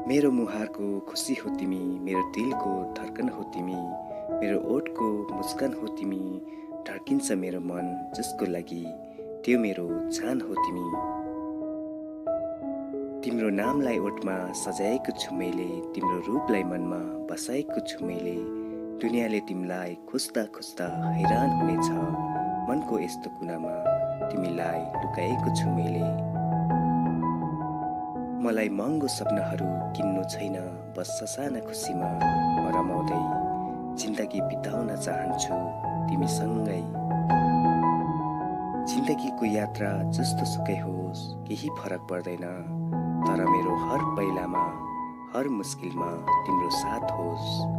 मेरो मुहारको खुसी हो तिमी, मेरो दिलको धड्कन हो तिमी, मेरो ओठको मुस्कान हो तिमी, धड्किन्छ मेरो मन जसको लागि त्यो मेरो जान हो तिमी। तिम्रो नामलाई ओठमा सजाएको छु मैले, तिम्रो रूपलाई मनमा बसाएको छु मैले। दुनियाँले तिमीलाई खोज्दा खोज्दा हैरान हुनेछ, मनको यस्तो कुनामा तिमीलाई लुकाएको छु मैले। मलाई महँगो सपनाहरू किन्नु छैन, बस ससाना खुसीमा म रमाउँदै जिन्दगी बिताउन चाहन्छु तिमीसँगै। जिन्दगीको यात्रा जस्तो सुकै होस् केही फरक पर्दैन, तर मेरो हर पाइलामा हर मुस्किलमा तिम्रो साथ होस्।